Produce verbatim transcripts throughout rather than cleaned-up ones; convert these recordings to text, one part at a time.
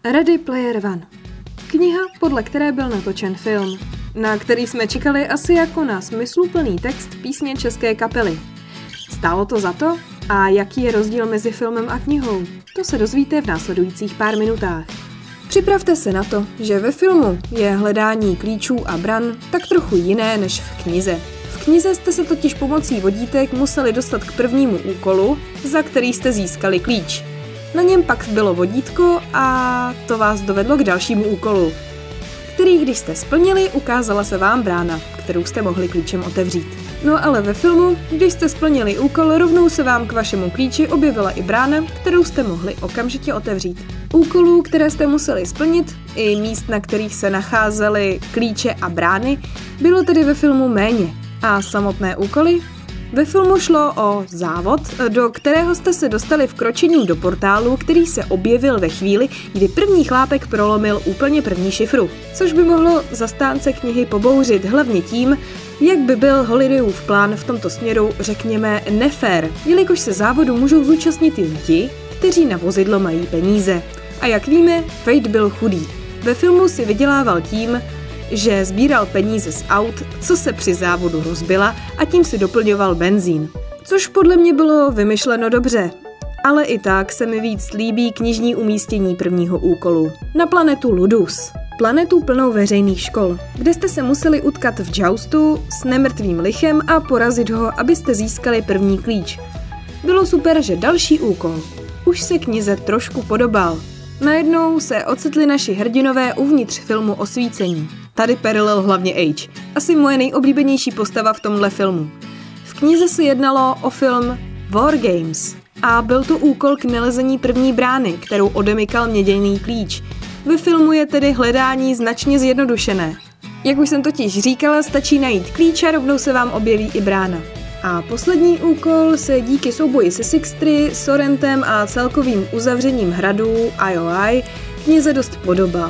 Ready Player One. Kniha, podle které byl natočen film, na který jsme čekali asi jako na smysluplný text písně české kapely. Stálo to za to? A jaký je rozdíl mezi filmem a knihou? To se dozvíte v následujících pár minutách. Připravte se na to, že ve filmu je hledání klíčů a bran tak trochu jiné než v knize. V knize jste se totiž pomocí vodítek museli dostat k prvnímu úkolu, za který jste získali klíč. Na něm pak bylo vodítko a to vás dovedlo k dalšímu úkolu, který když jste splnili, ukázala se vám brána, kterou jste mohli klíčem otevřít. No ale ve filmu, když jste splnili úkol, rovnou se vám k vašemu klíči objevila i brána, kterou jste mohli okamžitě otevřít. Úkolů, které jste museli splnit, i míst, na kterých se nacházely klíče a brány, bylo tedy ve filmu méně. A samotné úkoly? Ve filmu šlo o závod, do kterého jste se dostali vkročením do portálu, který se objevil ve chvíli, kdy první chlápek prolomil úplně první šifru. Což by mohlo zastánce knihy pobouřit hlavně tím, jak by byl Holidayův plán v tomto směru, řekněme, nefér, jelikož se závodu můžou zúčastnit jen ti, kteří na vozidlo mají peníze. A jak víme, Wade byl chudý. Ve filmu si vydělával tím, že sbíral peníze z aut, co se při závodu rozbila, a tím si doplňoval benzín. Což podle mě bylo vymyšleno dobře. Ale i tak se mi víc líbí knižní umístění prvního úkolu. Na planetu Ludus. Planetu plnou veřejných škol, kde jste se museli utkat v joustu s nemrtvým lichem a porazit ho, abyste získali první klíč. Bylo super, že další úkol už se knize trošku podobal. Najednou se ocitli naši hrdinové uvnitř filmu Osvícení. Tady perlil hlavně Age, asi moje nejoblíbenější postava v tomhle filmu. V knize se jednalo o film War Games a byl to úkol k nalezení první brány, kterou odemykal měděný klíč. Ve filmu je tedy hledání značně zjednodušené. Jak už jsem totiž říkala, stačí najít klíč a rovnou se vám objeví i brána. A poslední úkol se díky souboji se Sixtry, Sorentem a celkovým uzavřením hradu I O I knize dost podobal.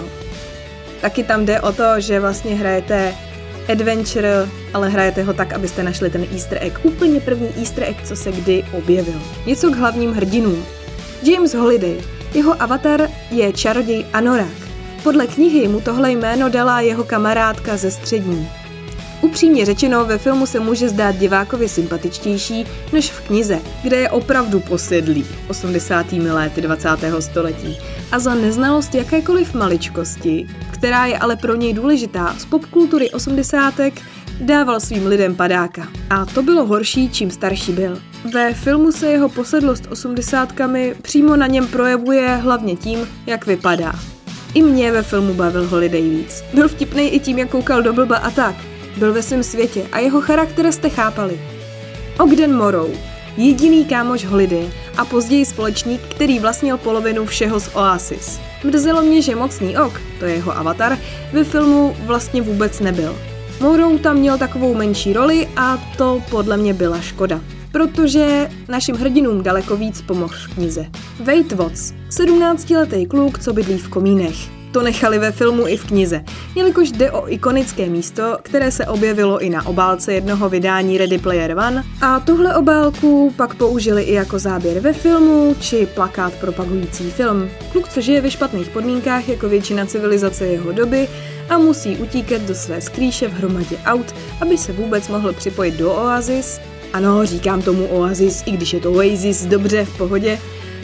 Taky tam jde o to, že vlastně hrajete adventure, ale hrajete ho tak, abyste našli ten easter egg. Úplně první easter egg, co se kdy objevil. Něco k hlavním hrdinům. James Holiday. Jeho avatar je čaroděj Anorak. Podle knihy mu tohle jméno dala jeho kamarádka ze střední. Upřímně řečeno, ve filmu se může zdát divákovi sympatičtější než v knize, kde je opravdu posedlý osmdesátými lety dvacátého století. A za neznalost jakékoliv maličkosti, která je ale pro něj důležitá z popkultury osmdesátek, dával svým lidem padáka. A to bylo horší, čím starší byl. Ve filmu se jeho posedlost osmdesátkami přímo na něm projevuje hlavně tím, jak vypadá. I mě ve filmu bavil Holiday víc. Byl vtipnej i tím, jak koukal do blba a tak. Byl ve svém světě a jeho charakter jste chápali. Ogden Morrow, jediný kámoš Holiday a později společník, který vlastnil polovinu všeho z Oasis. Mrzelo mě, že mocný ok, to je jeho avatar, ve filmu vlastně vůbec nebyl. Morrow tam měl takovou menší roli a to podle mě byla škoda, protože našim hrdinům daleko víc pomohl v knize. Wade Watts, sedmnáctiletý kluk, co bydlí v komínech. To nechali ve filmu i v knize, jelikož jde o ikonické místo, které se objevilo i na obálce jednoho vydání Ready Player One, a tuhle obálku pak použili i jako záběr ve filmu či plakát propagující film. Kluk, co žije ve špatných podmínkách jako většina civilizace jeho doby a musí utíkat do své skrýše v hromadě aut, aby se vůbec mohl připojit do Oasis. Ano, říkám tomu Oasis, i když je to Oasis, dobře, v pohodě,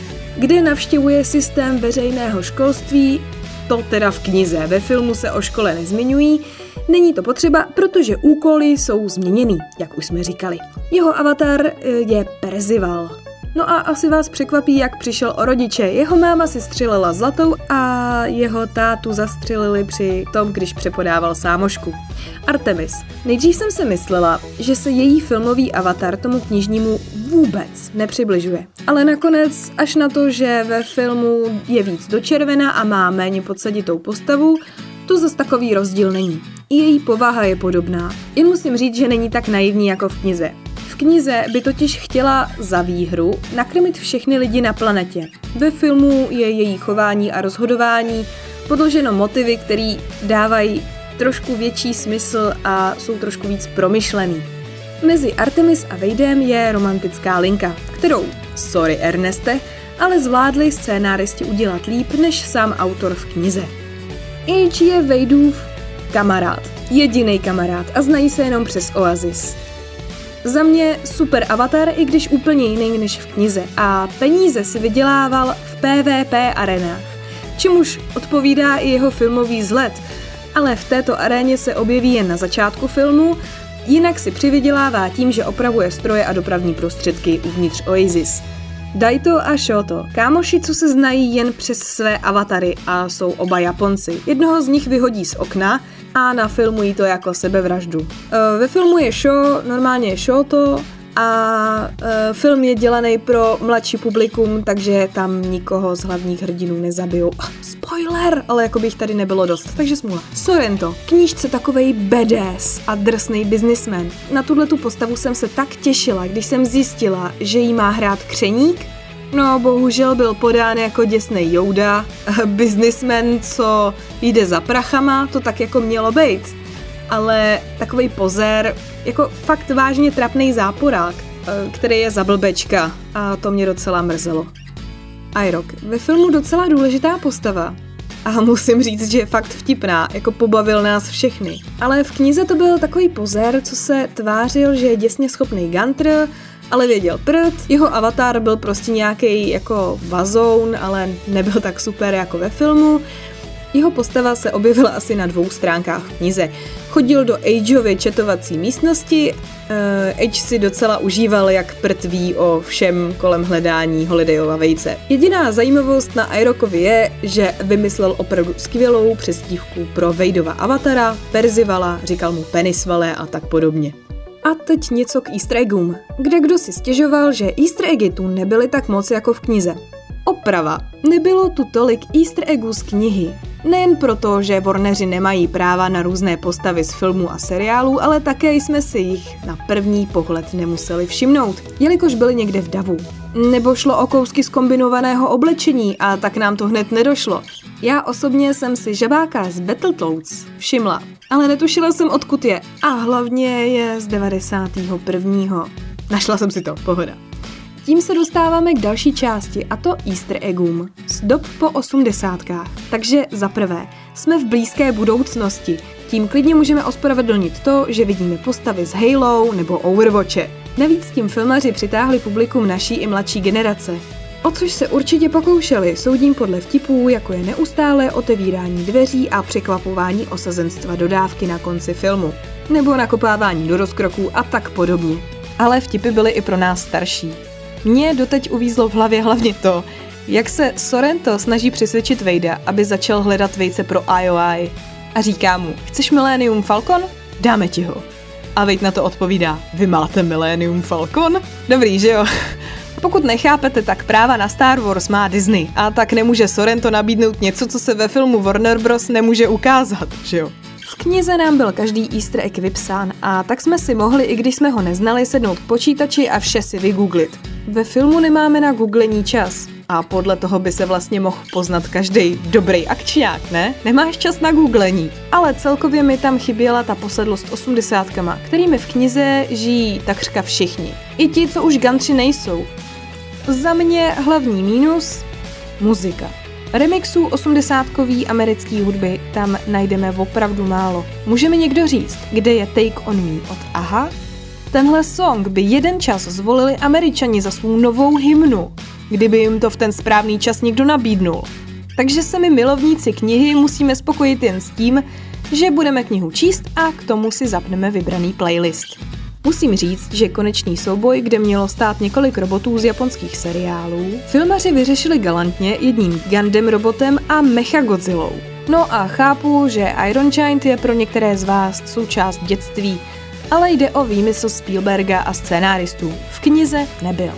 kde navštěvuje systém veřejného školství. To teda v knize, ve filmu se o škole nezmiňují, není to potřeba, protože úkoly jsou změněný, jak už jsme říkali. Jeho avatar je Percival. No a asi vás překvapí, jak přišel o rodiče. Jeho máma si střelila zlatou a jeho tátu zastřelili při tom, když přepodával sámošku. Artemis. Nejdřív jsem si myslela, že se její filmový avatar tomu knižnímu vůbec nepřibližuje. Ale nakonec, až na to, že ve filmu je víc do červena a má méně podsaditou postavu, to zas takový rozdíl není. I její povaha je podobná. Jen musím říct, že není tak naivní jako v knize. V knize by totiž chtěla za výhru nakrmit všechny lidi na planetě. Ve filmu je její chování a rozhodování podloženo motivy, které dávají trošku větší smysl a jsou trošku víc promyšlený. Mezi Artemis a Wadem je romantická linka, kterou, sorry Erneste, ale zvládli scénáristi udělat líp než sám autor v knize. Age je Wadeův kamarád, jediný kamarád a znají se jenom přes Oasis. Za mě super avatar, i když úplně jiný než v knize, a peníze si vydělával v P V P arenách, čemuž odpovídá i jeho filmový vzhled, ale v této aréně se objeví jen na začátku filmu, jinak si přivydělává tím, že opravuje stroje a dopravní prostředky uvnitř Oasis. Daito a Shoto, kámoši, co se znají jen přes své avatary a jsou oba Japonci. Jednoho z nich vyhodí z okna a nafilmují to jako sebevraždu. E, ve filmu je Sho, normálně je Shoto a e, film je dělaný pro mladší publikum, takže tam nikoho z hlavních hrdinů nezabijou. Spoiler, ale jako by jich tady nebylo dost, takže smůla. Sorrento, knížce takovej badass a drsnej businessman. Na tuhletu postavu jsem se tak těšila, když jsem zjistila, že jí má hrát Křeník. No, bohužel byl podán jako děsnej Yoda, businessman, co jde za prachama, to tak jako mělo být. Ale takovej pozér, jako fakt vážně trapnej záporák, který je za blbečka, a to mě docela mrzelo. Iroh, ve filmu docela důležitá postava. A musím říct, že je fakt vtipná, jako pobavil nás všechny. Ale v knize to byl takový pozér, co se tvářil, že je děsně schopný gantr, ale věděl prd. Jeho avatar byl prostě nějaký jako vazoun, ale nebyl tak super jako ve filmu. Jeho postava se objevila asi na dvou stránkách v knize. Chodil do Ageovy četovací místnosti, uh, Age si docela užíval, jak prd ví o všem kolem hledání Holidayova vejce. Jediná zajímavost na Irohovi je, že vymyslel opravdu skvělou přestívku pro Wadeova avatara, Percivala, říkal mu Penisvale a tak podobně. A teď něco k easter eggům, kde kdo si stěžoval, že easter eggy tu nebyly tak moc jako v knize. Oprava, nebylo tu tolik easter eggů z knihy. Nejen proto, že Warneri nemají práva na různé postavy z filmů a seriálů, ale také jsme si jich na první pohled nemuseli všimnout, jelikož byli někde v davu. Nebo šlo o kousky z kombinovaného oblečení a tak nám to hned nedošlo. Já osobně jsem si žabáka z Battletoads všimla, ale netušila jsem, odkud je. A hlavně je z devadesátého prvního Našla jsem si to, pohoda. Tím se dostáváme k další části, a to easter eggům z dob po osmdesátkách. Takže za prvé, jsme v blízké budoucnosti. Tím klidně můžeme ospravedlnit to, že vidíme postavy z Halo nebo Overwatche. Navíc tím filmaři přitáhli publikum naší i mladší generace. O což se určitě pokoušeli, soudím podle vtipů, jako je neustálé otevírání dveří a překvapování osazenstva dodávky na konci filmu. Nebo nakopávání do rozkroků a tak podobně. Ale vtipy byly i pro nás starší. Mně doteď uvízlo v hlavě hlavně to, jak se Sorrento snaží přesvědčit Wadea, aby začal hledat vejce pro I O I. A říká mu, chceš Millennium Falcon? Dáme ti ho. A Wade na to odpovídá, vy máte Millennium Falcon? Dobrý, že jo? Pokud nechápete, tak práva na Star Wars má Disney, a tak nemůže Sorrento nabídnout něco, co se ve filmu Warner Bros. Nemůže ukázat, že jo? V knize nám byl každý easter egg vypsán, a tak jsme si mohli, i když jsme ho neznali, sednout k počítači a vše si vygooglit. Ve filmu nemáme na googlení čas. A podle toho by se vlastně mohl poznat každý dobrý akčňák, ne? Nemáš čas na googlení. Ale celkově mi tam chyběla ta posedlost osmdesátkama, kterými v knize žijí takřka všichni. I ti, co už gantři nejsou. Za mě hlavní mínus – muzika. Remixů osmdesátkový americký hudby tam najdeme opravdu málo. Může mi někdo říct, kde je Take On Me od Aha? Tenhle song by jeden čas zvolili Američani za svou novou hymnu, kdyby jim to v ten správný čas někdo nabídnul. Takže se my milovníci knihy musíme spokojit jen s tím, že budeme knihu číst a k tomu si zapneme vybraný playlist. Musím říct, že konečný souboj, kde mělo stát několik robotů z japonských seriálů, filmaři vyřešili galantně jedním Gundam robotem a Mechagodzillou. No a chápu, že Iron Giant je pro některé z vás součást dětství, ale jde o výmysl Spielberga a scénáristů. V knize nebyl.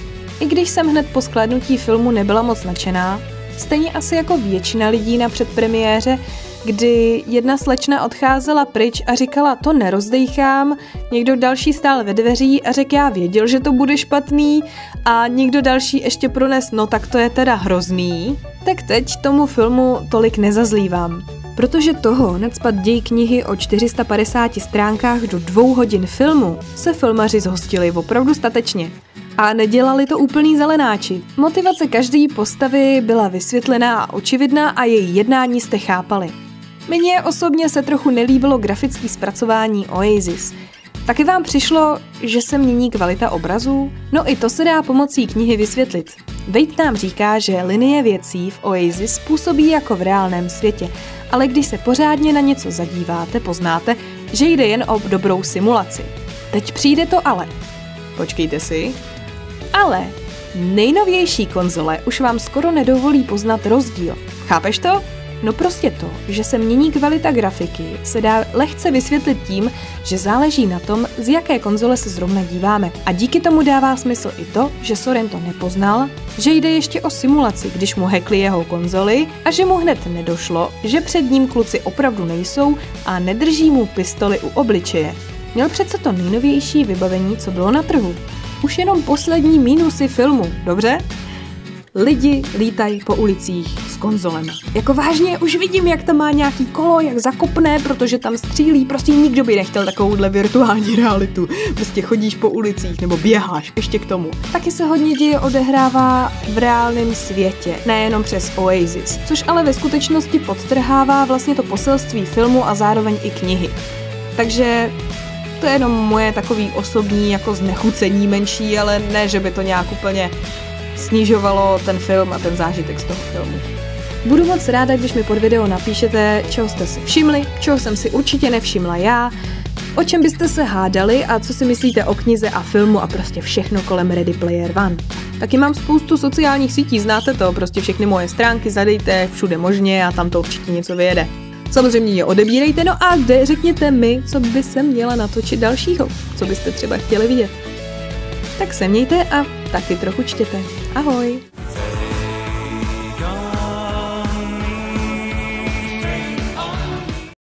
I když jsem hned po shlédnutí filmu nebyla moc nadšená, stejně asi jako většina lidí na předpremiéře, kdy jedna slečna odcházela pryč a říkala, to nerozdejchám, někdo další stál ve dveří a řekl, já věděl, že to bude špatný, a někdo další ještě prones, no tak to je teda hrozný, tak teď tomu filmu tolik nezazlívám. Protože toho nacpat děj knihy o čtyři sta padesáti stránkách do dvou hodin filmu se filmaři zhostili opravdu statečně. A nedělali to úplný zelenáči. Motivace každé postavy byla vysvětlená a očividná a její jednání jste chápali. Mně osobně se trochu nelíbilo grafické zpracování Oasis. Taky vám přišlo, že se mění kvalita obrazů? No i to se dá pomocí knihy vysvětlit. Wade nám říká, že linie věcí v Oasis působí jako v reálném světě, ale když se pořádně na něco zadíváte, poznáte, že jde jen o dobrou simulaci. Teď přijde to ale. Počkejte si. Ale nejnovější konzole už vám skoro nedovolí poznat rozdíl. Chápeš to? No prostě to, že se mění kvalita grafiky, se dá lehce vysvětlit tím, že záleží na tom, z jaké konzole se zrovna díváme. A díky tomu dává smysl i to, že Sorrento nepoznal, že jde ještě o simulaci, když mu hackli jeho konzoli a že mu hned nedošlo, že před ním kluci opravdu nejsou a nedrží mu pistoli u obličeje. Měl přece to nejnovější vybavení, co bylo na trhu. Už jenom poslední mínusy filmu, dobře? Lidi lítají po ulicích s konzolemi. Jako vážně, už vidím, jak tam má nějaký kolo, jak zakopne, protože tam střílí, prostě nikdo by nechtěl takovouhle virtuální realitu. Prostě chodíš po ulicích nebo běháš, ještě k tomu. Taky se hodně děje odehrává v reálném světě, nejenom přes Oasis, což ale ve skutečnosti podtrhává vlastně to poselství filmu a zároveň i knihy. Takže to je jenom moje takový osobní jako znechucení menší, ale ne, že by to nějak úplně snižovalo ten film a ten zážitek z toho filmu. Budu moc ráda, když mi pod video napíšete, čeho jste si všimli, čeho jsem si určitě nevšimla já, o čem byste se hádali a co si myslíte o knize a filmu a prostě všechno kolem Ready Player One. Taky mám spoustu sociálních sítí, znáte to, prostě všechny moje stránky zadejte všude možně a tam to určitě něco vyjede. Samozřejmě je odebírejte, no a kde řekněte mi, co by se měla natočit dalšího, co byste třeba chtěli vidět. Tak se mějte a taky trochu čtěte. Ahoj!